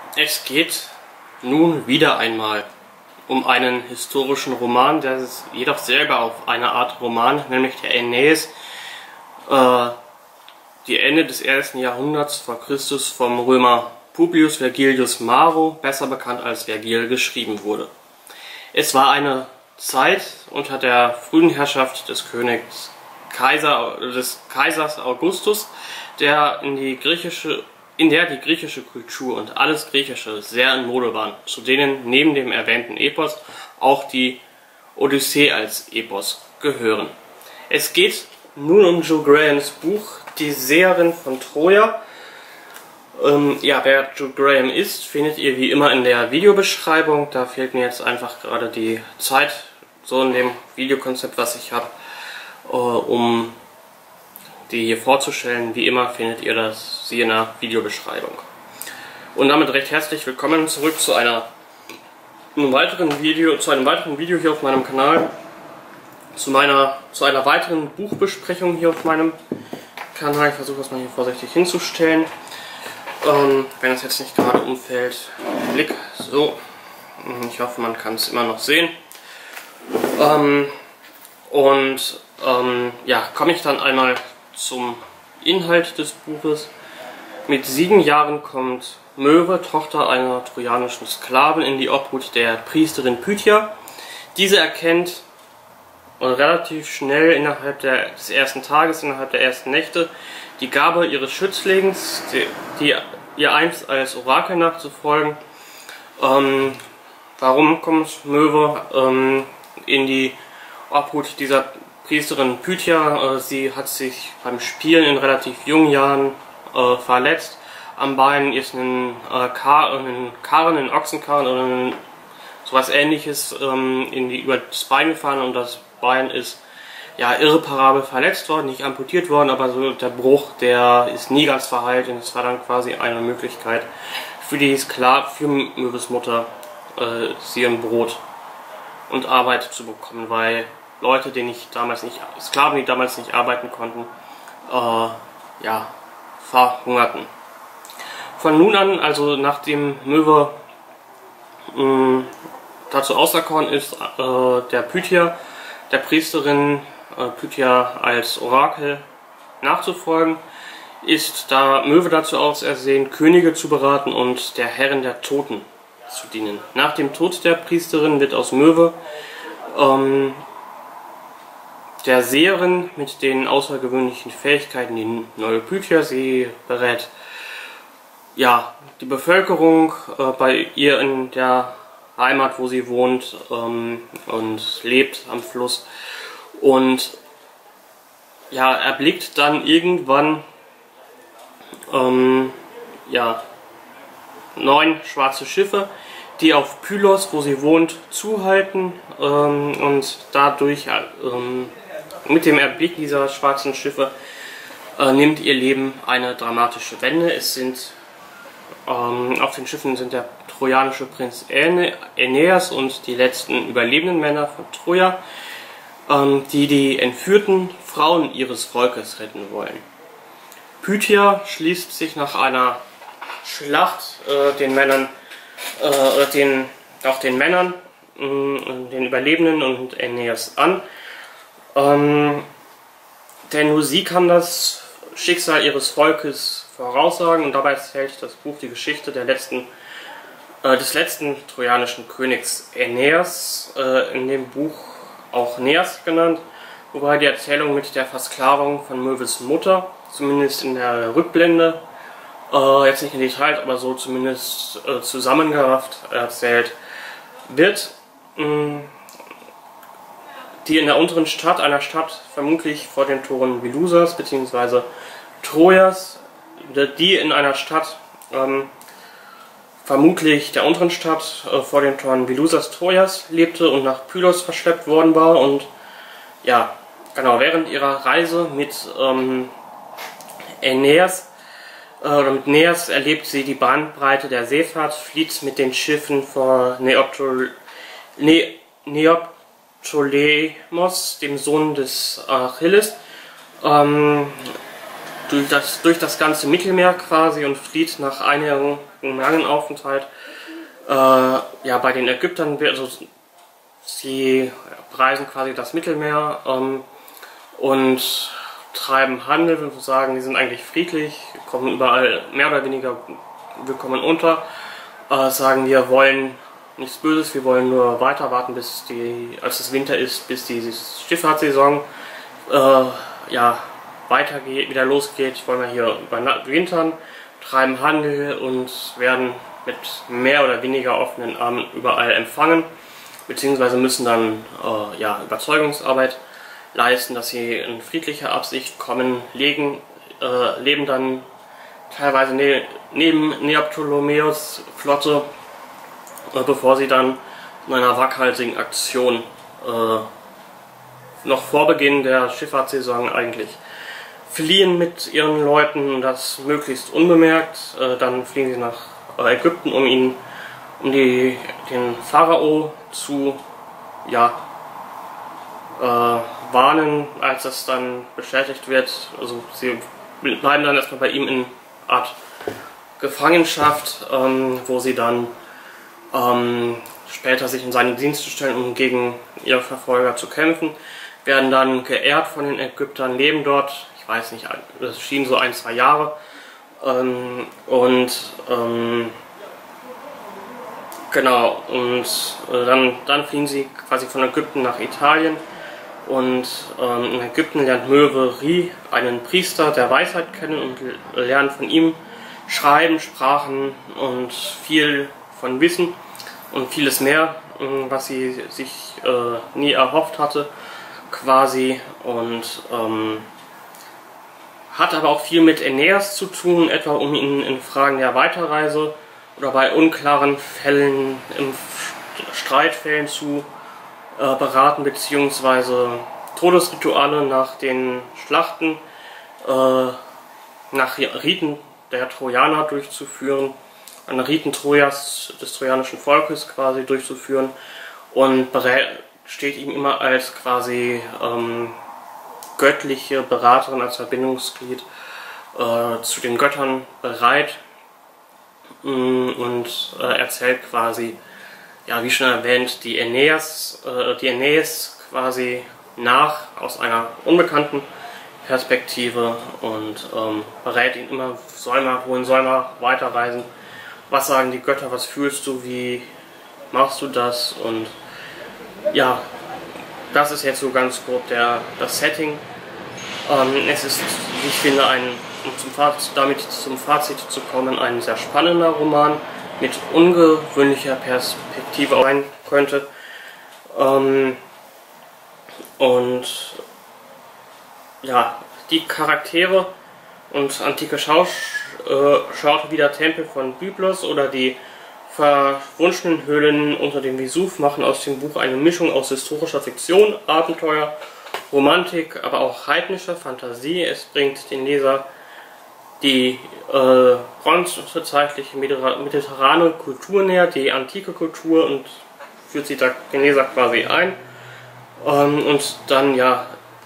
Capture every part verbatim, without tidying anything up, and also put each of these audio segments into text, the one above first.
Es geht nun wieder einmal um einen historischen Roman, der ist jedoch selber auf eine Art Roman, nämlich der Aeneis, äh, die Ende des ersten Jahrhunderts vor Christus vom Römer Publius Vergilius Maro, besser bekannt als Vergil, geschrieben wurde. Es war eine Zeit unter der frühen Herrschaft des Königs Kaiser, des Kaisers Augustus, der in die griechische in der die griechische Kultur und alles Griechische sehr in Mode waren, zu denen neben dem erwähnten Epos auch die Odyssee als Epos gehören. Es geht nun um Joe Grahams Buch Die Seherin von Troja. Ähm, ja, wer Joe Graham ist, findet ihr wie immer in der Videobeschreibung. Da fehlt mir jetzt einfach gerade die Zeit, so in dem Videokonzept, was ich habe, äh, um die hier vorzustellen. Wie immer findet ihr das sie in der Videobeschreibung. Und damit recht herzlich willkommen zurück zu einer einem weiteren Video, zu einem weiteren Video hier auf meinem Kanal, zu meiner zu einer weiteren Buchbesprechung hier auf meinem Kanal. Ich versuche das mal hier vorsichtig hinzustellen, ähm, wenn es jetzt nicht gerade umfällt. Blick, so. Ich hoffe, man kann es immer noch sehen. Ähm, und ähm, ja, komme ich dann einmal zum Inhalt des Buches. Mit sieben Jahren kommt Möwe, Tochter einer trojanischen Sklavin, in die Obhut der Priesterin Pythia. Diese erkennt relativ schnell innerhalb der, des ersten Tages, innerhalb der ersten Nächte, die Gabe ihres Schützlings, die, die ihr einst als Orakel nachzufolgen. Ähm, warum kommt Möwe ähm, in die Obhut dieser Priesterin Pythia? Äh, sie hat sich beim Spielen in relativ jungen Jahren äh, verletzt. Am Bein ist ein, äh, Kar ein Karren, ein Ochsenkarren oder ein, sowas ähnliches ähm, in die, über das Bein gefahren, und das Bein ist ja irreparabel verletzt worden, nicht amputiert worden, aber so der Bruch, der ist nie ganz verheilt, und es war dann quasi eine Möglichkeit für die Sklav, für Möwes Mutter, äh, sie ein Brot und Arbeit zu bekommen, weil Leute, die nicht damals nicht, Sklaven, die damals nicht arbeiten konnten, äh, ja, verhungerten. Von nun an, also nachdem Möwe mh, dazu auserkoren ist, äh, der Pythia, der Priesterin äh, Pythia als Orakel nachzufolgen, ist da Möwe dazu ausersehen, Könige zu beraten und der Herrin der Toten zu dienen. Nach dem Tod der Priesterin wird aus Möwe ähm, der Seherin mit den außergewöhnlichen Fähigkeiten, die neue Pythia. Sie berät ja die Bevölkerung äh, bei ihr in der Heimat, wo sie wohnt, ähm, und lebt am Fluss, und ja, erblickt dann irgendwann ähm, ja, neun schwarze Schiffe, die auf Pylos, wo sie wohnt, zuhalten, ähm, und dadurch ähm, mit dem Erblick dieser schwarzen Schiffe äh, nimmt ihr Leben eine dramatische Wende. Es sind ähm, auf den Schiffen sind der trojanische Prinz Aeneas und die letzten überlebenden Männer von Troja, ähm, die die entführten Frauen ihres Volkes retten wollen. Pythia schließt sich nach einer Schlacht äh, den Männern, äh, oder den, auch den Männern, äh, den Überlebenden und Aeneas an. Ähm, denn nur sie kann das Schicksal ihres Volkes voraussagen, und dabei erzählt das Buch die Geschichte der letzten, äh, des letzten trojanischen Königs Aeneas, äh, in dem Buch auch Neas genannt, wobei die Erzählung mit der Versklavung von Möwes Mutter, zumindest in der Rückblende, äh, jetzt nicht in Details, aber so zumindest äh, zusammengerafft erzählt wird, mh, die in der unteren Stadt, einer Stadt vermutlich vor den Toren Milusas bzw. Trojas, die in einer Stadt, ähm, vermutlich der unteren Stadt, äh, vor den Toren Milusas Trojas lebte und nach Pylos verschleppt worden war. Und ja, genau, während ihrer Reise mit ähm, Aeneas, äh, oder mit Neas, erlebt sie die Bandbreite der Seefahrt, flieht mit den Schiffen vor Neoptol ne Neoptolemos, dem Sohn des Achilles, ähm, durch das, durch das ganze Mittelmeer quasi und flieht nach einem langen Aufenthalt äh, ja, bei den Ägyptern. Also sie bereisen quasi das Mittelmeer ähm, und treiben Handel und sagen, die sind eigentlich friedlich, kommen überall mehr oder weniger willkommen unter, äh, sagen, wir wollen nichts Böses, wir wollen nur weiter warten, bis die, als es Winter ist, bis die Schifffahrtssaison äh, ja, weitergeht, wieder losgeht, wollen wir hier überwintern, treiben Handel und werden mit mehr oder weniger offenen Armen überall empfangen, beziehungsweise müssen dann äh, ja, Überzeugungsarbeit leisten, dass sie in friedlicher Absicht kommen, legen, äh, leben dann teilweise ne neben Neoptolemäus Flotte, äh, bevor sie dann in einer waghalsigen Aktion äh, noch vor Beginn der Schifffahrtssaison eigentlich fliehen mit ihren Leuten, das möglichst unbemerkt. Äh, dann fliegen sie nach äh, Ägypten, um ihn, um die, den Pharao zu ja, äh, warnen, als das dann bestätigt wird. Also sie bleiben dann erstmal bei ihm in Art Gefangenschaft, ähm, wo sie dann ähm, später sich in seine Dienste stellen, um gegen ihre Verfolger zu kämpfen, werden dann geehrt von den Ägyptern, leben dort, ich weiß nicht, das schien so ein, zwei Jahre, ähm, und ähm, genau, und äh, dann, dann fliehen sie quasi von Ägypten nach Italien. Und ähm, in Ägypten lernt Möwe Ri einen Priester der Weisheit kennen und lernt von ihm Schreiben, Sprachen und viel von Wissen und vieles mehr, was sie sich äh, nie erhofft hatte, quasi. Und ähm, hat aber auch viel mit Aeneas zu tun, etwa um ihn in Fragen der Weiterreise oder bei unklaren Fällen, im Streitfällen zu beraten, beziehungsweise Todesrituale nach den Schlachten, äh, nach Riten der Trojaner durchzuführen, an Riten Trojas, des trojanischen Volkes quasi durchzuführen, und steht ihm immer als quasi ähm, göttliche Beraterin, als Verbindungsglied äh, zu den Göttern bereit, und äh, erzählt quasi, ja, wie schon erwähnt, die Aeneas, äh, die Aeneas quasi nach, aus einer unbekannten Perspektive, und ähm, berät ihn immer, soll man, wohin soll man weiterreisen, was sagen die Götter, was fühlst du, wie machst du das, und ja, das ist jetzt so ganz grob der, das Setting. Ähm, es ist, wie ich finde, ein, um zum Fazit, damit zum Fazit zu kommen, ein sehr spannender Roman, mit ungewöhnlicher Perspektive sein könnte. Ähm, und ja, die Charaktere und antike Schau äh, Schaute wie der Tempel von Byblos oder die verwunschenen Höhlen unter dem Vesuv machen aus dem Buch eine Mischung aus historischer Fiktion, Abenteuer, Romantik, aber auch heidnischer Fantasie. Es bringt den Leser die äh, bronzezeitliche mediterrane Kultur näher, die antike Kultur, und führt sich da den Leser quasi ein. Ähm, und dann, ja,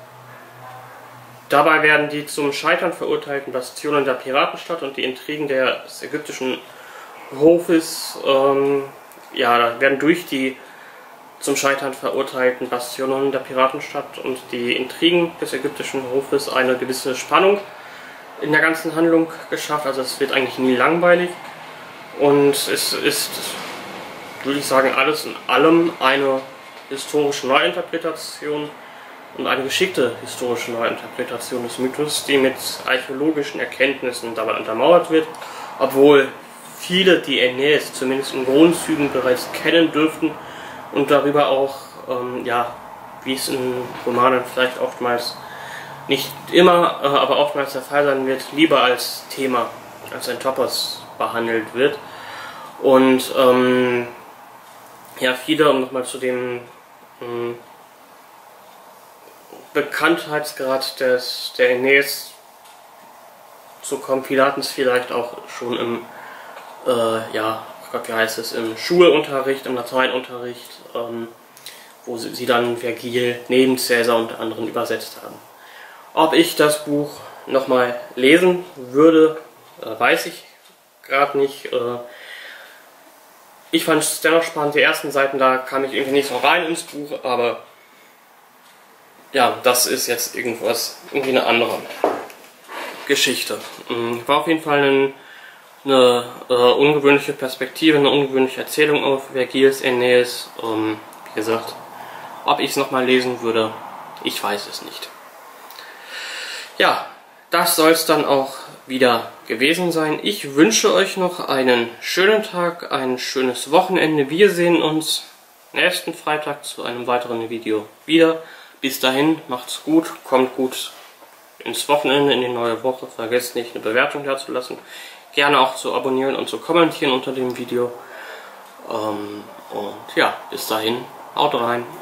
dabei werden die zum Scheitern verurteilten Bastionen der Piratenstadt und die Intrigen des ägyptischen Hofes, ähm, ja, werden durch die zum Scheitern verurteilten Bastionen der Piratenstadt und die Intrigen des ägyptischen Hofes eine gewisse Spannung in der ganzen Handlung geschafft. Also es wird eigentlich nie langweilig, und es ist, würde ich sagen, alles in allem eine historische Neuinterpretation und eine geschickte historische Neuinterpretation des Mythos, die mit archäologischen Erkenntnissen dabei untermauert wird, obwohl viele die Aeneas zumindest in Grundzügen bereits kennen dürften und darüber auch, ähm, ja, wie es in Romanen vielleicht oftmals nicht immer, äh, aber oftmals der Fall sein wird, lieber als Thema, als ein Topos behandelt wird. Und ähm, ja, viele, um nochmal zu dem ähm, Bekanntheitsgrad des, der Aeneas zu kommen, viele hatten es vielleicht auch schon im, äh, ja, Gott, wie heißt es, im Schulunterricht, im Lateinunterricht, ähm, wo sie, sie dann Vergil neben Caesar unter anderem übersetzt haben. Ob ich das Buch nochmal lesen würde, äh, weiß ich gerade nicht. Äh, ich fand es dennoch spannend, die ersten Seiten, da kam ich irgendwie nicht so rein ins Buch, aber ja, das ist jetzt irgendwas, irgendwie eine andere Geschichte. Mhm. War auf jeden Fall ein, eine äh, ungewöhnliche Perspektive, eine ungewöhnliche Erzählung auf Vergils Aeneis. Ähm, wie gesagt, ob ich es nochmal lesen würde, ich weiß es nicht. Ja, das soll es dann auch wieder gewesen sein. Ich wünsche euch noch einen schönen Tag, ein schönes Wochenende. Wir sehen uns nächsten Freitag zu einem weiteren Video wieder. Bis dahin, macht's gut, kommt gut ins Wochenende, in die neue Woche. Vergesst nicht, eine Bewertung dazulassen. Gerne auch zu abonnieren und zu kommentieren unter dem Video. Ähm, und ja, bis dahin, haut rein.